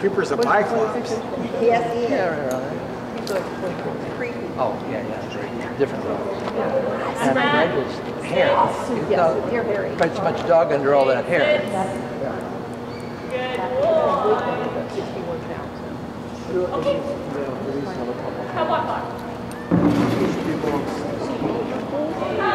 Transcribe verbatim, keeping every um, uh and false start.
Cooper's a Biclops. Yes, he is. Yeah, right, right. Creepy. Oh, yeah, yeah, different. Yeah. And red was hair. Yes, they're very. Got so much dog under all that hair. sixty-one pounds. How about that?